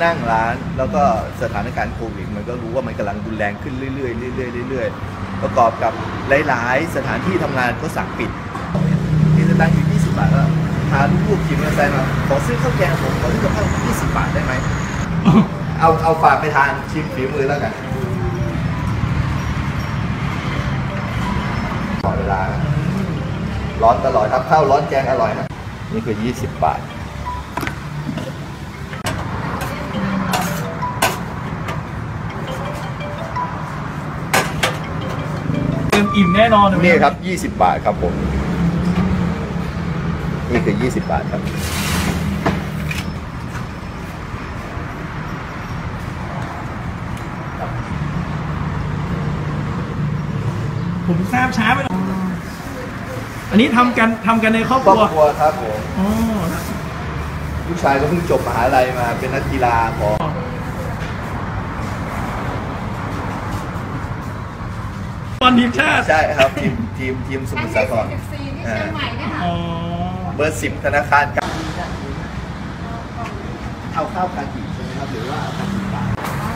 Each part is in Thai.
นั่งร้านแล้วก็สถานการณ์โควิดมันก็รู้ว่ามันกำลังรุนแรงขึ้นเรื่อยๆเรื่อยๆประกอบกับหลายๆสถานที่ทำงานก็สั่งปิดที่จะตั้งอยู่20 บาทแล้วพาลูกๆขี่มอเตอร์ไซค์มาขอซื้อข้าวแกงผมขอซื้อกับข้าว20 บาทได้ไหมเอาฝากไปทานชิมฝีมือแล้วกันต่อเวลาร้อนตลอดครับข้าวร้อนแกงอร่อยนะนี่คือ20 บาทเต็มอิ่มแน่นอนนี่ครับ20 บาทครับผมนี่คือ20 บาทครับผมทราบช้าไปหน่อยอันนี้ทำกันในครอบครัวครับผมลูกชายก็เพิ่งจบมหาลัยมาเป็นนักกีฬาของบอลทีมชาติใช่ครับทีมสมุทรสาครเบอร์ 10ธนาคารกลางเอาข้าวคากิใช่ไหมครับหรือว่าคากิบาท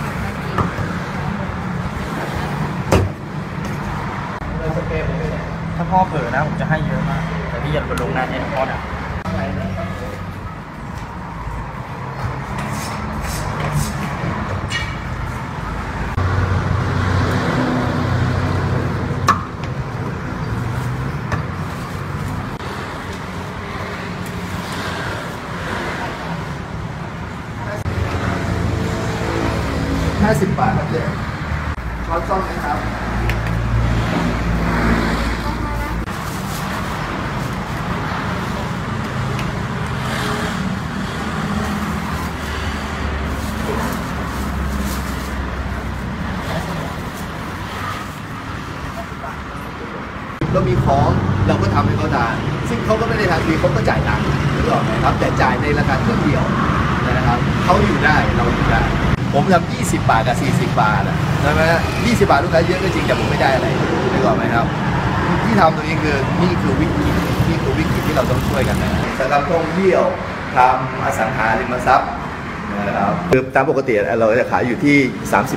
เราสเปรย์ผมไม่ได้ถ้าพ่อเผลอนะผมจะให้เยอะมากแต่พี่อย่าไปลงนานให้พ่อด่า 50 บาทครับเจ๊ช้อนส้อมไหมครับเรามีของเราก็ทำให้เขาทานซึ่งเขาก็ไม่ได้ทานฟรีเขาก็จ่ายตังค์นึกออกไหมครับแต่จ่ายในราคาเครื่องเดียวนะครับเขาอยู่ได้เราอยู่ได้ผมทำ20 บาทกับ40 บาทใช่ไหม20 บาทลูกค้าเยอะก็จริงแต่ผมไม่ได้อะไรนึกออกไหมครับที่ทำตรงนี้คือนี่คือวิกฤตที่เราต้องช่วยกันนะสำหรับท่องเที่ยวทำอสังหาริมทรัพย์นะครับคือตามปกติเราจะขายอยู่ที่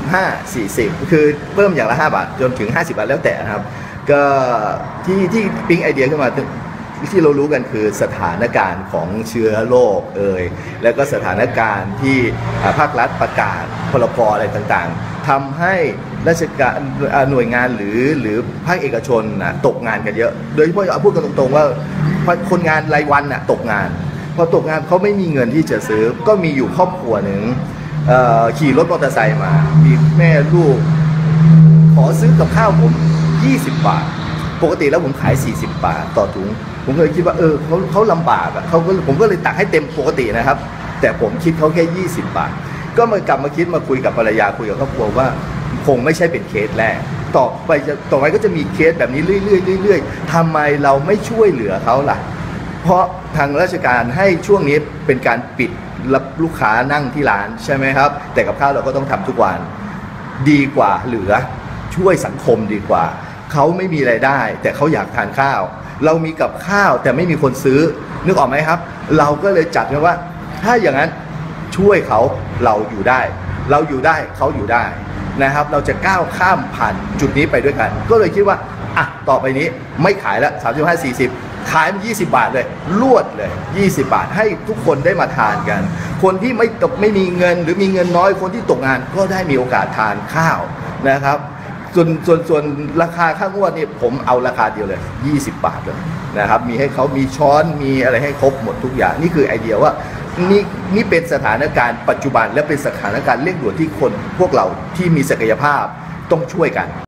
35-40คือเพิ่มอย่างละ5 บาทจนถึง50 บาทแล้วแต่นะครับก็ที่ปิ๊งไอเดียขึ้นมาที่เรารู้กันคือสถานการณ์ของเชื้อโรคแล้วก็สถานการณ์ที่ภาครัฐประกาศพรกอะไรต่างๆทำให้ราชการหน่วยงานหรือภาคเอกชนตกงานกันเยอะโดยเฉพาะพูดกันตรงๆว่าคนงานรายวันตกงานพอตกงานเขาไม่มีเงินที่จะซื้อก็มีอยู่ครอบครัวหนึ่งขี่รถมอเตอร์ไซค์มามีแม่ลูกขอซื้อกับข้าวผม20 บาทปกติแล้วผมขาย40 บาทต่อถุงผมก็เลยคิดว่าเขาลำบากผมก็เลยตักให้เต็มปกตินะครับแต่ผมคิดเขาแค่20 บาทก็มากลับมาคิดมาคุยกับภรรยาคุยกับครอบครัวว่าคงไม่ใช่เป็นเคสแรกต่อไปก็จะมีเคสแบบนี้เรื่อยๆทำไมเราไม่ช่วยเหลือเขาล่ะเพราะทางราชการให้ช่วงนี้เป็นการปิดรับลูกค้านั่งที่ร้านใช่ไหมครับแต่กับข้าวเราก็ต้องทำทุกวันดีกว่าเหลือช่วยสังคมดีกว่าเขาไม่มีรายได้แต่เขาอยากทานข้าวเรามีกับข้าวแต่ไม่มีคนซื้อนึกออกไหมครับเราก็เลยจัดกันว่าถ้าอย่างนั้นช่วยเขาเราอยู่ได้เขาอยู่ได้นะครับเราจะก้าวข้ามผ่านจุดนี้ไปด้วยกันก็เลยคิดว่าต่อไปนี้ไม่ขายแล้ว35-40ขายมัน20 บาทเลยลวดเลย20 บาทให้ทุกคนได้มาทานกันคนที่ไม่มีเงินหรือมีเงินน้อยคนที่ตกงานก็ได้มีโอกาสทานข้าวนะครับส่วนราคาค่างวดนี่ผมเอาราคาเดียวเลย20 บาทเลยนะครับมีให้เขามีช้อนมีอะไรให้ครบหมดทุกอย่างนี่คือไอเดียว่านี่เป็นสถานการณ์ปัจจุบันและเป็นสถานการณ์เร่งด่วนที่พวกเราที่มีศักยภาพต้องช่วยกัน